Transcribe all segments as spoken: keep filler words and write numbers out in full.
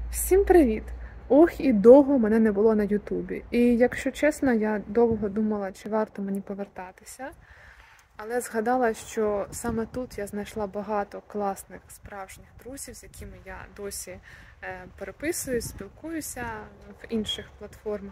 Всім привіт! Ох, і довго мене не було на Ютубі. І якщо чесно, я довго думала, чи варто мені повертатися. Але згадала, що саме тут я знайшла багато класних справжніх друзів, з якими я досі переписуюсь, спілкуюся в інших платформах.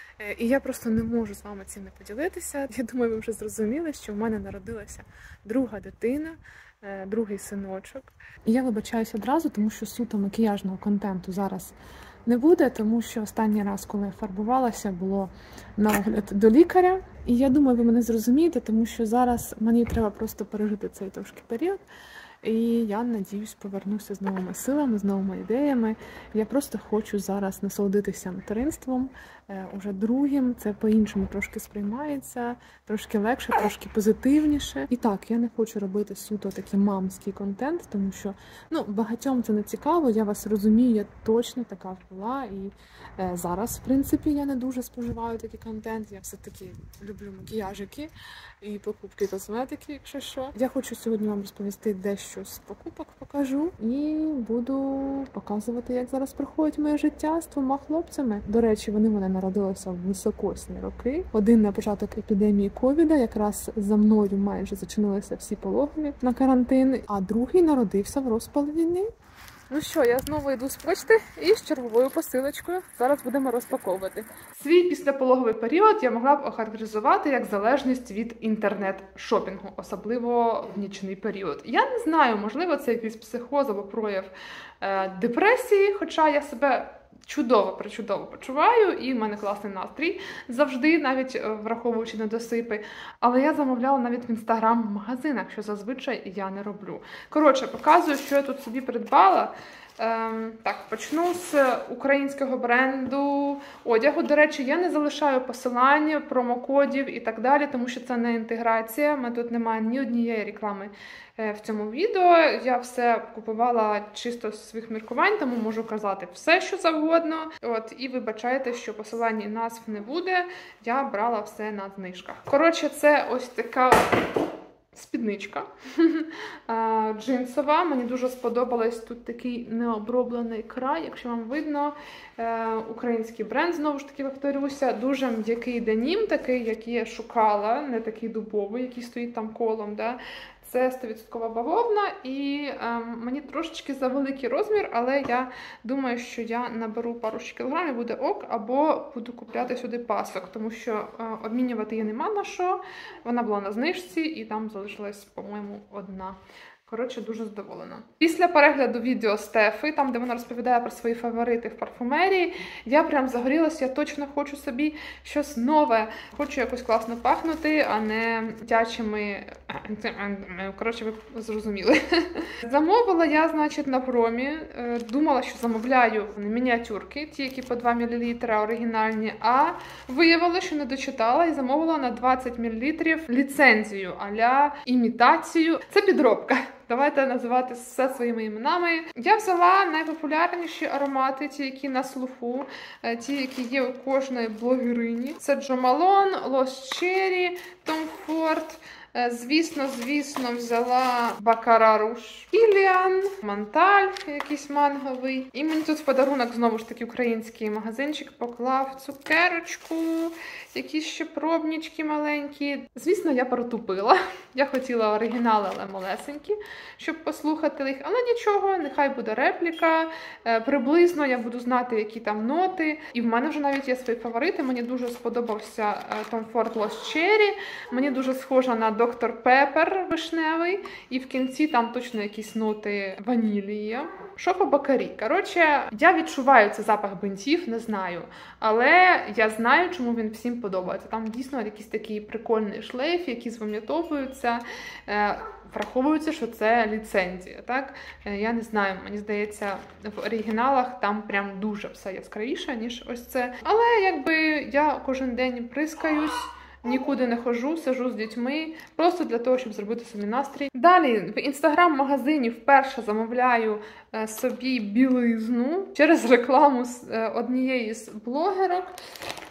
І я просто не можу з вами цим не поділитися. Я думаю, ви вже зрозуміли, що в мене народилася друга дитина, другий синочок. І я вибачаюся одразу, тому що суто макіяжного контенту зараз не буде, тому що останній раз, коли я фарбувалася, було на огляд до лікаря. І я думаю, ви мене зрозумієте, тому що зараз мені треба просто пережити цей трошки період. І я, надіюсь, повернуся з новими силами, з новими ідеями. Я просто хочу зараз насолодитися материнством, уже другим. Це по-іншому трошки сприймається, трошки легше, трошки позитивніше. І так, я не хочу робити суто такий мамський контент, тому що ну, багатьом це не цікаво, я вас розумію, я точно така була. І е, зараз, в принципі, я не дуже споживаю такий контент. Я все-таки люблю макіяжики і покупки косметики, якщо що. Я хочу сьогодні вам розповісти дещо з покупок, покажу. І буду показувати, як зараз проходить моє життя з двома хлопцями. До речі, вони в мене народилися в високосні роки. Один на початок епідемії ковіда, якраз за мною майже зачинилися всі пологові на карантин, а другий народився в розпал війни. Ну що, я знову йду з почти і з черговою посилочкою. Зараз будемо розпаковувати. Свій післяпологовий період я могла б охарактеризувати як залежність від інтернет-шопінгу, особливо в нічний період. Я не знаю, можливо, це якийсь психоз або прояв е, депресії, хоча я себе чудово-причудово почуваю, і в мене класний настрій завжди, навіть враховуючи недосипи. Але я замовляла навіть в інстаграм-магазинах, що зазвичай я не роблю. Коротше, показую, що я тут собі придбала. Ем, так, почну з українського бренду одягу. До речі, я не залишаю посилання, промокодів і так далі, тому що це не інтеграція. У мене тут немає ні однієї реклами в цьому відео. Я все купувала чисто з своїх міркувань, тому можу казати все, що завгодно. От, і вибачайте, що посилань і назв не буде. Я брала все на знижках. Коротше, це ось така спідничка джинсова. Мені дуже сподобалось. Тут такий необроблений край, якщо вам видно. Український бренд, знову ж таки, повторюся. Дуже м'який денім, такий, який я шукала, не такий дубовий, який стоїть там колом. Да? Це сто відсотків бавовна, і е, мені трошечки завеликий розмір, але я думаю, що я наберу пару кілограмів, буде ок, або буду купляти сюди пасок, тому що е, обмінювати її нема на що. Вона була на знижці, і там залишилась, по-моєму, одна. Коротше, дуже задоволена. Після перегляду відео Стефи, там, де вона розповідає про свої фаворити в парфумерії, я прям загорілася, я точно хочу собі щось нове. Хочу якось класно пахнути, а не дитячими... Коротше, ви зрозуміли. Замовила я, значить, на промі. Думала, що замовляю мініатюрки, ті, які по два мілілітри оригінальні, а виявилося, що не дочитала і замовила на двадцять мілілітрів ліцензію, а-ля імітацію. Це підробка. Давайте називати все своїми іменами. Я взяла найпопулярніші аромати, ті, які на слуху, ті, які є у кожної блогерині. Це Jo Malone, Lost Cherry, Tom Ford. Звісно, звісно, взяла Baccarat Rouge Kilian, Монталь, якийсь манговий. І мені тут в подарунок, знову ж таки, український магазинчик поклав цукерочку, якісь ще пробнички маленькі. Звісно, я протупила. Я хотіла оригінали, але малесенькі, щоб послухати їх. Але нічого, нехай буде репліка. Приблизно я буду знати, які там ноти. І в мене вже навіть є свої фаворити. Мені дуже сподобався Tom Ford Lost Cherry. Мені дуже схожа на доктор Пеппер вишневий. І в кінці там точно якісь ноти ванілі є. Що по Бакарі? Коротше, я відчуваю цей запах бинтів, не знаю. Але я знаю, чому він всім подобається. Там дійсно якийсь такий прикольний шлейф, який звам'ятовується. Враховується, що це ліцензія, так? Я не знаю, мені здається, в оригіналах там прям дуже все яскравіше, ніж ось це. Але якби я кожен день прискаюсь, нікуди не ходжу, сижу з дітьми, просто для того, щоб зробити собі настрій. Далі, в інстаграм-магазині вперше замовляю собі білизну через рекламу з однієї з блогерок.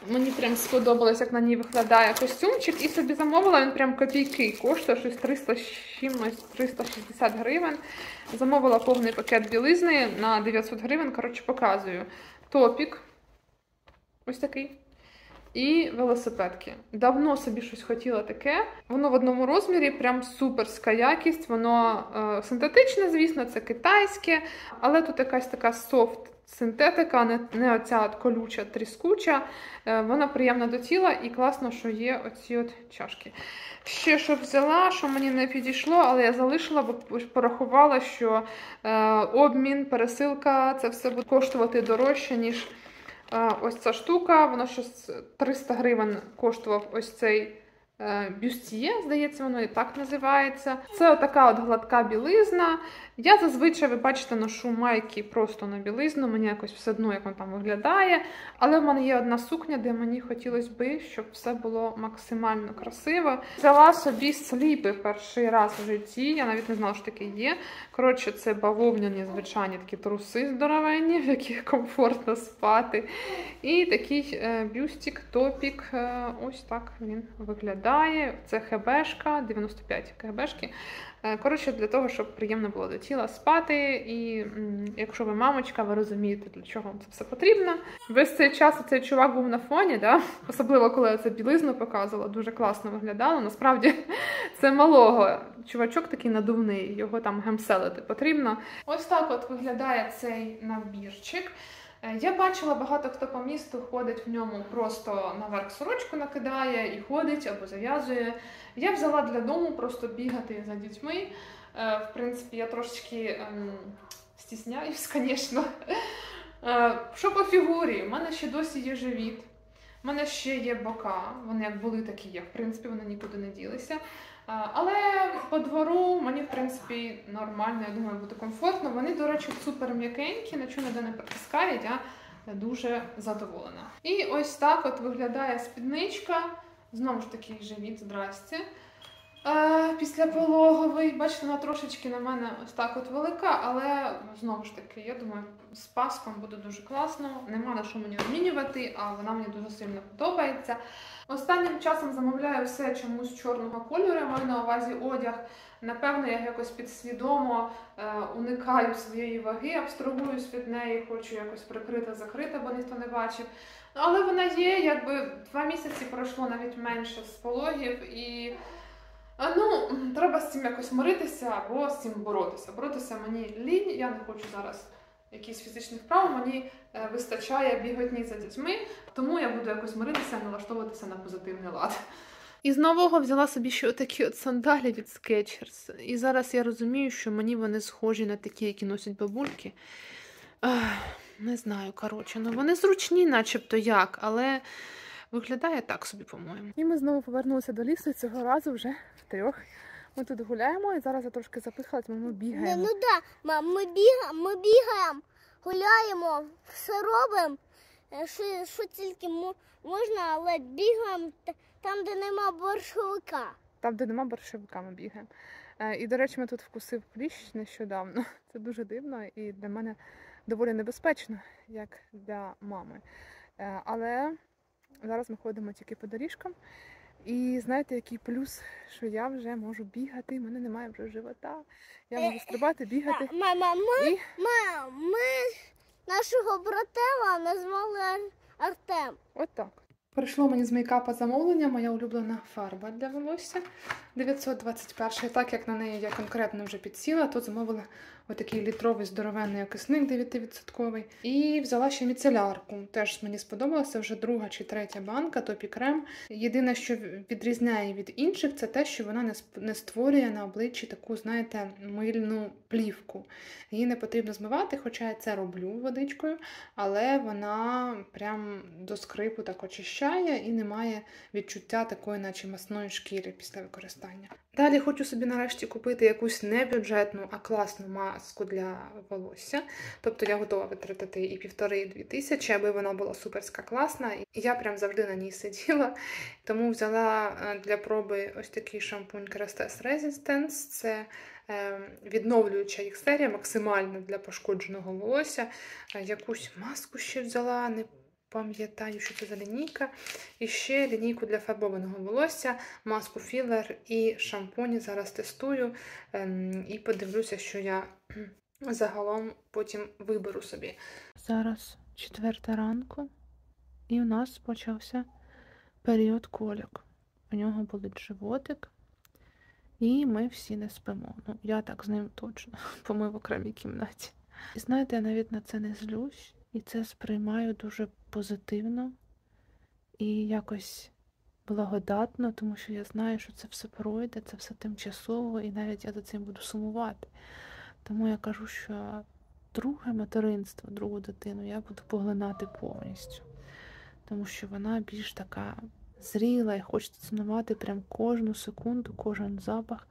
Мені прям сподобалось, як на ній виглядає костюмчик. І собі замовила, він прям копійки коштує, щось триста чимось, триста шістдесят гривень. Замовила повний пакет білизни на дев'ятсот гривень, коротше, показую. Топік, ось такий. І велосипедки. Давно собі щось хотіла таке. Воно в одному розмірі, прям суперська якість. Воно е, синтетичне, звісно, це китайське. Але тут якась така софт синтетика, не, не оця от колюча, тріскуча. Е, вона приємна до тіла і класно, що є оці от чашки. Ще що взяла, що мені не підійшло, але я залишила, бо порахувала, що е, обмін, пересилка, це все буде коштувати дорожче, ніж ось ця штука. Вона щось триста гривень коштував ось цей е, бюстіє, здається, воно і так називається. Це отака от гладка білизна. Я зазвичай, ви бачите, ношу майки просто на білизну, мені якось все одно, як воно там виглядає. Але в мене є одна сукня, де мені хотілося би, щоб все було максимально красиво. Взяла собі сліпи перший раз в житті, я навіть не знала, що таке є. Коротше, це бавовняні, звичайні такі труси здоровенні, в яких комфортно спати. І такий е, бюстик, топік, е, ось так він виглядає. Це хебешка, дев'яносто п'ять кебешки. Коротше, для того, щоб приємно було до тіла спати, і м, якщо ви мамочка, ви розумієте, для чого вам це все потрібно. Весь цей час цей чувак був на фоні, да? Особливо, коли я це білизну показувала, дуже класно виглядало. Насправді, це малого. Чувачок такий надувний, його там гемселити потрібно. Ось так от виглядає цей набірчик. Я бачила, багато хто по місту ходить в ньому, просто наверх сорочку накидає і ходить або зав'язує. Я взяла для дому просто бігати за дітьми. В принципі, я трошечки ем, стісняюсь, звісно. Що по фігурі? У мене ще досі є живіт. У мене ще є бока. Вони як були, так і є. В принципі, вони нікуди не ділися. Але по двору мені, в принципі, нормально, я думаю, буде комфортно. Вони, до речі, супер м'якенькі, нічого ніде не притискають, я дуже задоволена. І ось так от виглядає спідничка. Знову ж таки, живіт, здрасте. Після пологовий, бачите, вона трошечки на мене ось так от велика, але знову ж таки, я думаю, з паском буде дуже класно. Нема на що мені змінювати, а вона мені дуже сильно подобається. Останнім часом замовляю все чомусь чорного кольору, маю на увазі одяг. Напевно, я якось підсвідомо е, уникаю своєї ваги, абстрагуюсь від неї, хочу якось прикрити-закрити, бо ніхто не бачив. Але вона є, якби два місяці пройшло навіть менше з пологів, і ну, треба з цим якось миритися або з цим боротися. Боротися мені лінь, я не хочу зараз якісь фізичних вправ, мені е, вистачає біготні за дітьми, тому я буду якось миритися, налаштовуватися на позитивний лад. І з нового взяла собі ще отакі от сандалі від Skechers. І зараз я розумію, що мені вони схожі на такі, які носять бабульки. Ах, не знаю, коротше, ну вони зручні начебто як, але виглядає так собі, по-моєму. І ми знову повернулися до лісу, і цього разу вже втрьох. Ми тут гуляємо, і зараз я трошки запихалась, ми бігаємо. Ну так, да, ми бігаємо, ми бігаємо, гуляємо, все робимо, що, що тільки можна, але бігаємо там, де нема борщовика. Там, де нема борщовика, ми бігаємо. І, до речі, ми тут вкусив кліщ нещодавно. Це дуже дивно і для мене доволі небезпечно, як для мами. Але зараз ми ходимо тільки по доріжкам. І знаєте, який плюс, що я вже можу бігати, в мене немає вже живота. Я можу стрибати, бігати. Мама, ми, і... мама, ми нашого братела назвали Артем. От так. Прийшло мені з мейкапа замовлення, моя улюблена фарба для волосся. дев'ятсот двадцять один. Так як на неї я конкретно вже підсіла, тут замовила отакий літровий здоровенний окисник дев'ять відсотків. І взяла ще міцелярку. Теж мені сподобалося, вже друга чи третя банка, топі крем. Єдине, що відрізняє від інших, це те, що вона не створює на обличчі таку, знаєте, мильну плівку. Її не потрібно змивати, хоча я це роблю водичкою, але вона прям до скрипу так очищає і немає відчуття такої, наче масної шкіри після використання. Далі хочу собі нарешті купити якусь не бюджетну, а класну маску для волосся. Тобто я готова витратити і півтори, і дві тисячі, аби вона була суперська класна. І я прям завжди на ній сиділа. Тому взяла для проби ось такий шампунь Kerastase Resistance. Це відновлююча їх серія, максимально для пошкодженого волосся. Якусь маску ще взяла, не пам'ятаю, що це за лінійка. І ще лінійку для фарбованого волосся, маску філер і шампунь. Зараз тестую і подивлюся, що я загалом потім виберу собі. Зараз четверта ранку, і у нас почався період кольок. У нього болить животик, і ми всі не спимо. Ну, я так з ним точно, бо ми в окремій кімнаті. І знаєте, я навіть на це не злюсь, і це сприймаю дуже позитивно і якось благодатно, тому що я знаю, що це все пройде, це все тимчасово, і навіть я за цим буду сумувати. Тому я кажу, що друге материнство, другу дитину я буду поглинати повністю. Тому що вона більш така зріла і хочеться цінувати прям кожну секунду, кожен запах,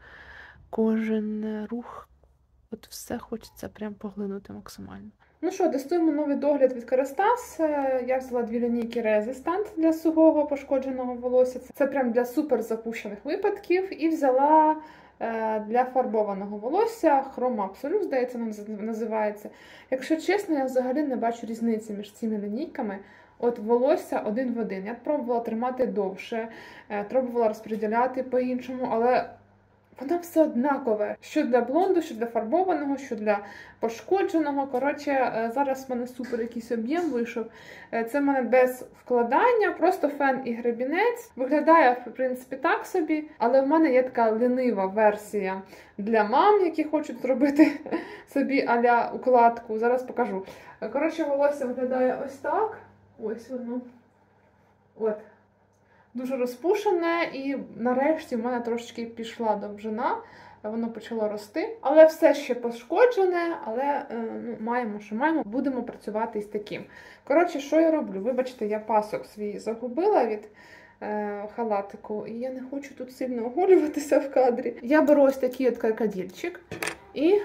кожен рух. От все хочеться прям поглинути максимально. Ну що, тестуємо новий догляд від Kerastase. Я взяла дві лінійки Resistant для сухого пошкодженого волосся. Це прям для супер запущених випадків. І взяла для фарбованого волосся Chroma Absolute, здається, називається. Якщо чесно, я взагалі не бачу різниці між цими лінійками. От волосся один в один. Я пробувала тримати довше, пробувала розподіляти по-іншому, але воно все однакове. Що для блонду, що для фарбованого, що для пошкодженого. Коротше, зараз в мене супер якийсь об'єм вийшов. Це в мене без вкладання, просто фен і гребінець. Виглядає, в принципі, так собі, але в мене є така лінива версія для мам, які хочуть зробити собі а-ля укладку. Зараз покажу. Коротше, волосся виглядає ось так. Ось воно. От. Дуже розпушене, і нарешті в мене трошечки пішла довжина, воно почало рости. Але все ще пошкоджене, але ну, маємо, що маємо, будемо працювати із таким. Коротше, що я роблю? Вибачте, я пасок свій загубила від е, халатику, і я не хочу тут сильно оголюватися в кадрі. Я беру ось такий от крокодильчик і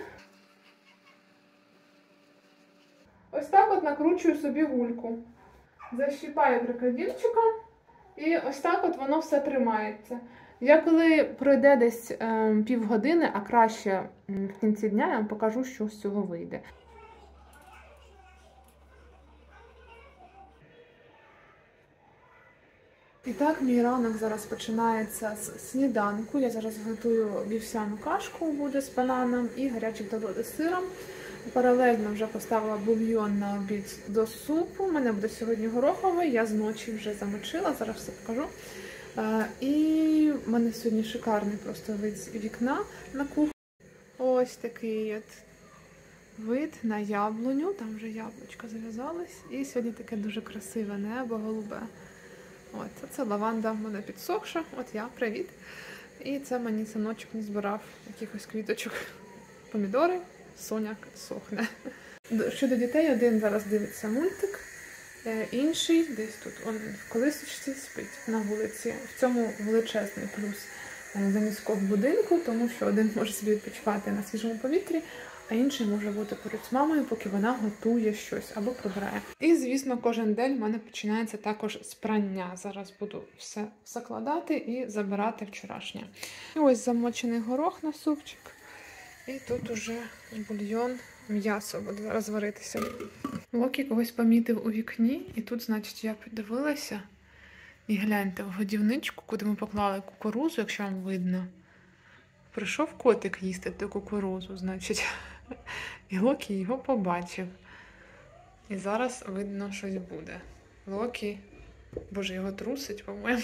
ось так от накручую собі гульку. Защіпаю крокодильчиком. І ось так от воно все тримається. Я коли пройде десь е, півгодини, а краще в кінці дня, я вам покажу, що з цього вийде. І так, мій ранок зараз починається з сніданку. Я зараз готую вівсяну кашку, буде з бананом і гарячі бутерброди з сиром. Паралельно вже поставила бульйон на обід до супу. У мене буде сьогодні гороховий, я зночі вже замочила, зараз все покажу. І в мене сьогодні шикарний просто вид з вікна на кухню. Ось такий от вид на яблуню, там вже яблучко зав'язалось. І сьогодні таке дуже красиве небо, голубе. От, це лаванда в мене підсохша, от я, привіт. І це мені синочок не збирав якихось квіточок. Помідори. Соняк сохне. Щодо дітей, один зараз дивиться мультик, інший десь тут, он в колисочці спить на вулиці. В цьому величезний плюс заміського будинку, тому що один може собі відпочивати на свіжому повітрі, а інший може бути поруч з мамою, поки вона готує щось або прибирає. І, звісно, кожен день в мене починається також з прання. Зараз буду все закладати і забирати вчорашнє. І ось замочений горох на супчик. І тут уже бульйон, м'ясо буде зараз варитися. Локі когось помітив у вікні, і тут, значить, я подивилася. І гляньте, в годівничку, куди ми поклали кукурузу, якщо вам видно. Прийшов котик їсти ту кукурузу, значить. І Локі його побачив. І зараз видно, щось буде. Локі, боже, його трусить, по-моєму.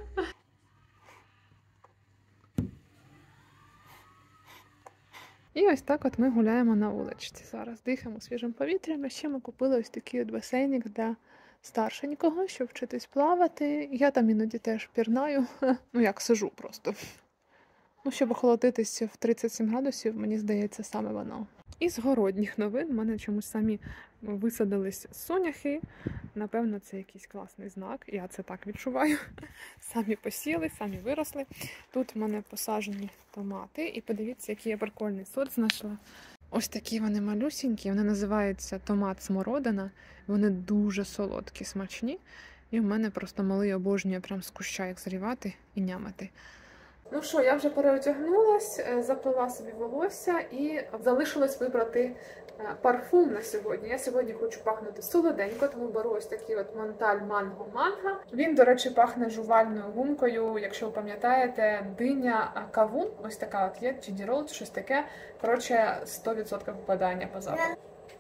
І ось так от ми гуляємо на вуличці. Зараз дихаємо свіжим повітрям. А ще ми купили ось такий от басейник для старшенького, щоб вчитись плавати. Я там іноді теж пірнаю. Ну як, сижу просто. Ну, щоб охолодитись в тридцять сім градусів, мені здається, саме воно. І з городніх новин в мене чомусь самі висадились соняхи. Напевно, це якийсь класний знак. Я це так відчуваю. Самі посіли, самі виросли. Тут в мене посаджені томати. І подивіться, який я прикольний сорт знайшла. Ось такі вони малюсінькі. Вони називаються томат смородина. Вони дуже солодкі, смачні. І в мене просто малий обожнює прям з куща їх зрівати і нямати. Ну що, я вже переодягнулась, заплела собі волосся і залишилось вибрати парфум на сьогодні. Я сьогодні хочу пахнути солоденько, тому беру ось такий от Монталь Манго Манго. Він, до речі, пахне жувальною гумкою, якщо ви пам'ятаєте, диня кавун, ось така от є, чи дірол, чи щось таке. Коротше, сто відсотків попадання по запаху.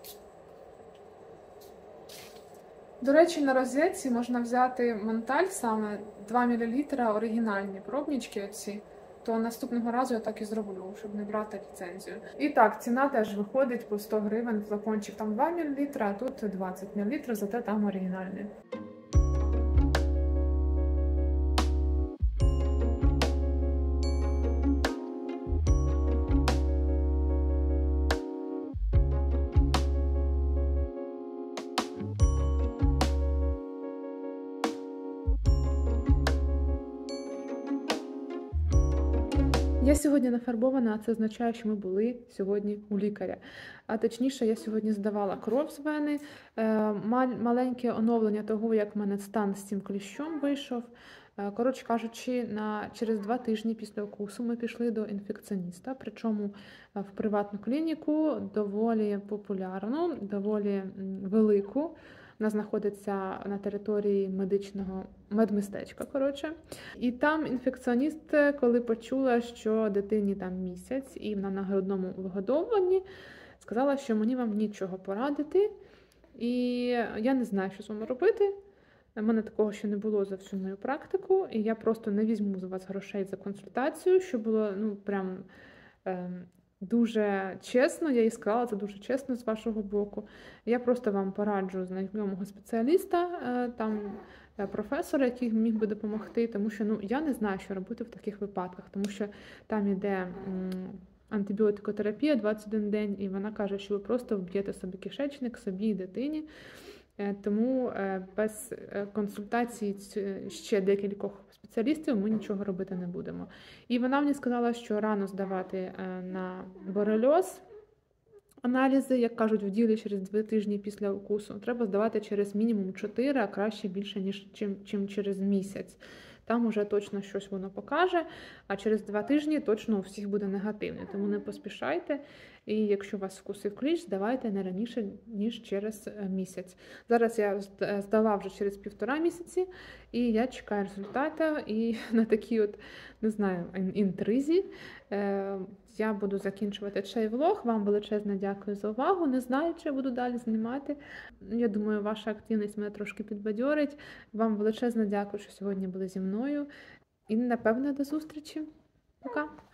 До речі, на розетці можна взяти Монталь саме два мілілітри оригінальні пробнички оці. То наступного разу я так і зроблю, щоб не брати ліцензію. І так, ціна теж виходить по сто гривень, флакончик там два мілілітри, а тут двадцять мілілітрів, зате там оригінальний. Я сьогодні нафарбована, а це означає, що ми були сьогодні у лікаря. А точніше, я сьогодні здавала кров з вени, маленьке оновлення того, як в мене стан з цим кліщом вийшов. Коротше кажучи, на, через два тижні після укусу ми пішли до інфекціоніста, причому в приватну клініку, доволі популярну, доволі велику. Вона знаходиться на території медичного медмістечка, коротше. І там інфекціоніст, коли почула, що дитині там місяць, і вона на грудному вигодовуванні, сказала, що мені вам нічого порадити, і я не знаю, що з вами робити. У мене такого ще не було за всю мою практику, і я просто не візьму з вас грошей за консультацію, що було, ну, прям... Ем, дуже чесно, я їй сказала, це дуже чесно з вашого боку. Я просто вам пораджу знайомого спеціаліста, там професора, який міг би допомогти, тому що ну, я не знаю, що робити в таких випадках, тому що там іде антибіотикотерапія двадцять один день, і вона каже, що ви просто вб'єте собі кишечник, собі і дитині. Тому без консультації ще декількох спеціалістів ми нічого робити не будемо. І вона мені сказала, що рано здавати на борельоз аналізи, як кажуть, в ділі через два тижні після укусу. Треба здавати через мінімум чотири, а краще більше, ніж чим, чим через місяць. Там уже точно щось воно покаже, а через два тижні точно у всіх буде негативне. Тому не поспішайте. І якщо вас вкусив кліщ, здавайте не раніше, ніж через місяць. Зараз я здала вже через півтора місяці, і я чекаю результату. І на такій от, не знаю, інтризі я буду закінчувати цей влог. Вам величезне дякую за увагу. Не знаю, чи я буду далі знімати. Я думаю, ваша активність мене трошки підбадьорить. Вам величезне дякую, що сьогодні були зі мною. І, напевно, до зустрічі. Пока!